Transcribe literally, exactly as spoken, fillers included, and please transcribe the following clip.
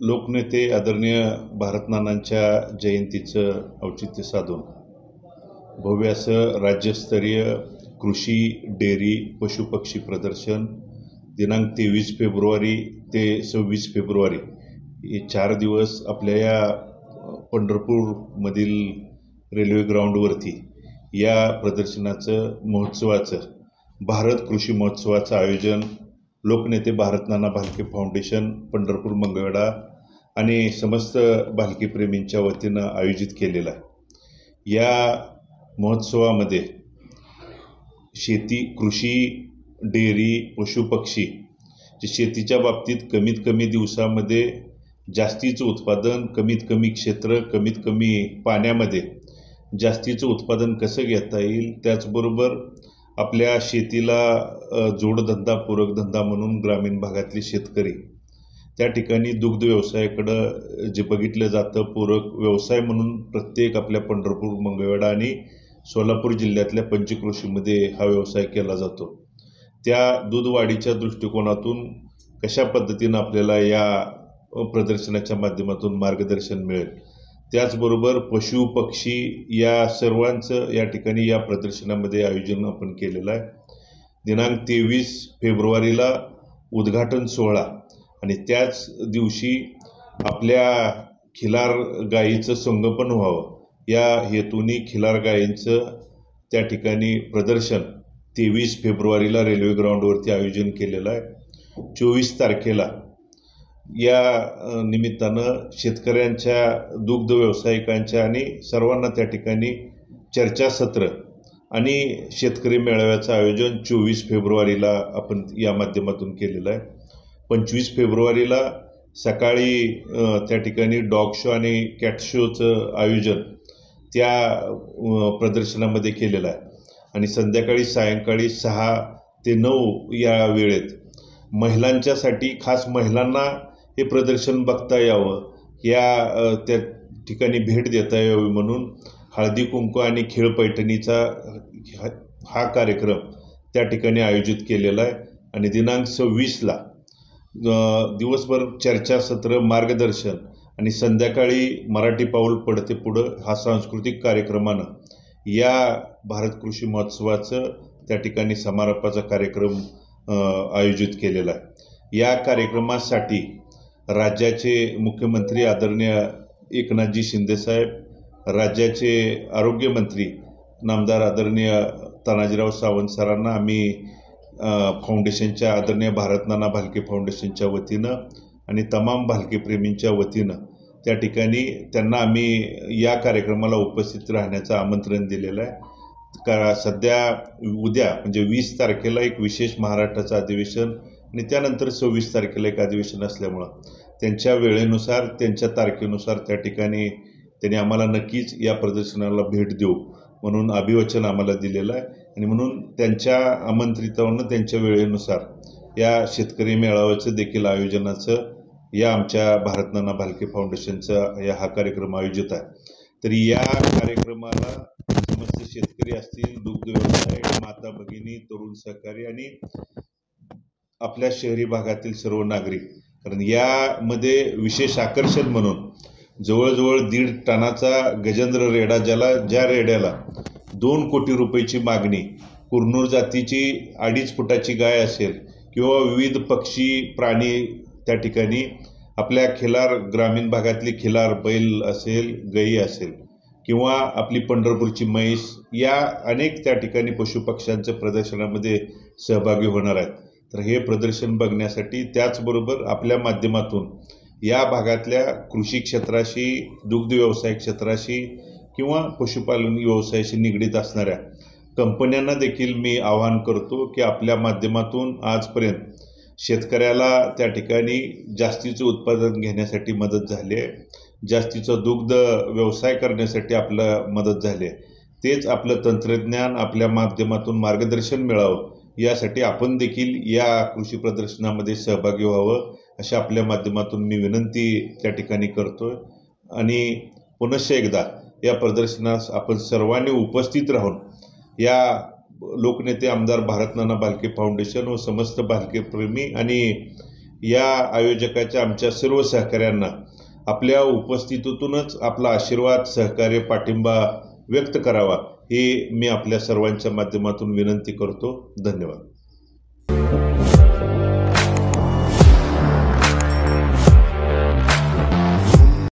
लोकनेते आदरणीय भारतनानांच्या जयंतीचं औचित्य साधून भव्य असं राज्यस्तरीय कृषी डेअरी पशुपक्षी प्रदर्शन दिनांक तेवीस फेब्रुवारी ते सव्वीस फेब्रुवारी हे चार दिवस आपल्या या पंढरपूरमधील रेल्वे ग्राउंडवरती या प्रदर्शनाचं महोत्सवाचं भारत कृषी महोत्सवाचं आयोजन लोकनेते भारतनाना भालके फाउंडेशन पंढरपूर मंगळवेढा आणि समस्त भालकेप्रेमींच्या वतीनं आयोजित केलेला आहे। या महोत्सवामध्ये शेती कृषी डेअरी पशुपक्षी जे शेतीच्या बाबतीत कमीत कमी दिवसामध्ये जास्तीचं उत्पादन कमीत कमी क्षेत्र कमीत कमी पाण्यामध्ये जास्तीचं उत्पादन कसं घेता येईल, त्याचबरोबर आपल्या शेतीला जोडधंदा पूरकधंदा म्हणून ग्रामीण भागातले शेतकरी त्या ठिकाणी दुग्ध व्यवसायाकडं जे बघितलं जातं पूरक व्यवसाय म्हणून प्रत्येक आपल्या पंढरपूर मंगळवेढा आणि सोलापूर जिल्ह्यातल्या पंचक्रोशीमध्ये हा व्यवसाय केला जातो। त्या दूध वाढीच्या दृष्टिकोनातून कशा पद्धतीनं आपल्याला या प्रदर्शनाच्या माध्यमातून मार्गदर्शन मिळेल, त्याचबरोबर पशु पक्षी या सर्वांचं या ठिकाणी या प्रदर्शनामध्ये आयोजन आपण केलेलं आहे। दिनांक तेवीस फेब्रुवारीला उद्घाटन सोहळा आणि त्याच दिवशी आपल्या खिलार गायीचं संगोपन व्हावं या हेतूने खिलार गायींचं त्या ठिकाणी प्रदर्शन तेवीस फेब्रुवारीला रेल्वे ग्राउंडवरती आयोजन केलेलं आहे। चोवीस तारखेला या निमित्तानं शेतकऱ्यांच्या दुग्ध व्यावसायिकांच्या आणि सर्वांना त्या ठिकाणी चर्चासत्र आणि शेतकरी मेळाव्याचं आयोजन चोवीस फेब्रुवारीला आपण या माध्यमातून केलेलं आहे। पंचवीस फेब्रुवारीला सकाळी त्या ठिकाणी डॉग शो आणि कॅट शोचं आयोजन त्या प्रदर्शनामध्ये केलेलं आहे आणि संध्याकाळी सायंकाळी सहा ते नऊ या वेळेत महिलांच्यासाठी खास महिलांना हे प्रदर्शन बघता यावं, या त्या ठिकाणी भेट देता यावी म्हणून हळदी कुंकू आणि खेळ पैठणीचा हा कार्यक्रम त्या ठिकाणी आयोजित केलेला आहे आणि दिनांक सव्वीसला दिवसभर चर्चासत्र मार्गदर्शन आणि संध्याकाळी मराठी पाऊल पडते पुढं हा सांस्कृतिक कार्यक्रमानं या भारत कृषी महोत्सवाचं त्या ठिकाणी समारोपाचा कार्यक्रम आयोजित केलेला आहे। या कार्यक्रमासाठी राज्याचे मुख्यमंत्री आदरणीय एकनाथजी शिंदेसाहेब, राज्याचे आरोग्यमंत्री नामदार आदरणीय तानाजीराव सावंत सरांना आम्ही फाउंडेशनच्या आदरणीय भारतनाना भालके फाउंडेशनच्या वतीनं आणि तमाम भालकेप्रेमींच्या वतीनं त्या ठिकाणी त्यांना आम्ही या कार्यक्रमाला उपस्थित राहण्याचं आमंत्रण दिलेलं आहे। का सध्या उद्या म्हणजे वीस तारखेला एक विशेष महाराष्ट्राचं अधिवेशन आणि त्यानंतर सव्वीस तारखेला एक अधिवेशन असल्यामुळं त्यांच्या वेळेनुसार त्यांच्या तारखेनुसार त्या ठिकाणी त्यांनी आम्हाला नक्कीच या प्रदर्शनाला भेट देऊ म्हणून अभिवचन आम्हाला दिलेलं आहे आणि म्हणून त्यांच्या आमंत्रितावरून त्यांच्या वेळेनुसार या शेतकरी मेळाव्याचं देखील आयोजनाचं या आमच्या भारतनाना भालके फाउंडेशनचा या हा कार्यक्रम आयोजित आहे। तरी या कार्यक्रमाला समस्त शेतकरी असतील, दुग्ध व्यवसाय, माता भगिनी, तरुण सहकारी आणि आपल्या शहरी भागातील सर्व नागरिक, कारण यामध्ये विशेष आकर्षण म्हणून जवळजवळ दीड टनाचा गजेंद्र रेडा, ज्याला ज्या रेड्याला दोन कोटी रुपयाची मागणी, कुरनूर जातीची अडीच फुटाची गाय असेल किंवा विविध पक्षी प्राणी त्या ठिकाणी आपल्या खिलार ग्रामीण भागातली खिलार बैल असेल, गाई असेल किंवा आपली पंढरपूरची म्हैस, या अनेक त्या ठिकाणी पशुपक्ष्यांच्या प्रदर्शनामध्ये सहभागी होणार आहेत। तर हे प्रदर्शन बघण्यासाठी त्याचबरोबर आपल्या माध्यमातून या भागातल्या कृषी क्षेत्राशी, दुग्ध व्यवसाय क्षेत्राशी किंवा पशुपालन व्यवसायाशी निगडीत असणाऱ्या कंपन्यांना देखील मी आवाहन करतो की आपल्या माध्यमातून आजपर्यंत शेतकऱ्याला त्या ठिकाणी जास्तीचं उत्पादन घेण्यासाठी मदत झाली आहे, जास्तीचं दुग्ध व्यवसाय करण्यासाठी आपलं मदत झाली आहे, तेच आपलं तंत्रज्ञान आपल्या माध्यमातून मार्गदर्शन मिळावं यासाठी आपण देखील या कृषी प्रदर्शनामध्ये सहभागी व्हावं अशा आपल्या माध्यमातून मी विनंती त्या ठिकाणी करतोय आणि पुनश्च एकदा या प्रदर्शनास आपण सर्वांनी उपस्थित राहून या लोकनेते आमदार भारतनाना भालके फाउंडेशन व समस्त भालके प्रेमी आणि या आयोजकाच्या आमच्या सर्व सहकाऱ्यांना आपल्या उपस्थितीतूनच आपला आशीर्वाद, सहकार्य, पाठिंबा व्यक्त करावा ही मी आपल्या सर्वांच्या माध्यमातून विनंती करतो. धन्यवाद.